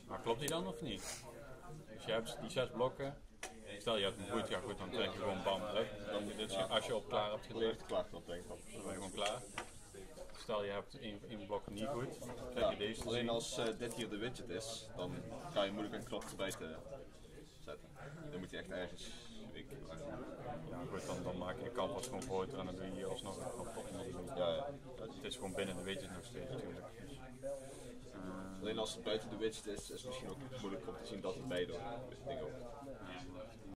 Maar klopt die dan of niet? Dus je hebt die 6 blokken. Stel je hebt een boeit, ja goed, dan trek je gewoon bam uit. Dus als je op klaar hebt gedrukt, Klaar dan denk ik. dan ben je gewoon klaar. Stel je hebt één blok niet goed, dan krijg je deze te alleen zien. als dit hier de widget is, dan ga je moeilijk een knop erbij te zetten. Dan moet je echt ergens Ja goed, dan maak je de canvas gewoon groter en dan doe je hier alsnog een knop op. ja. Het is gewoon binnen de widget nog steeds natuurlijk. Alleen als het buiten de widget is het misschien ook moeilijk om te zien dat het bij de ding ook.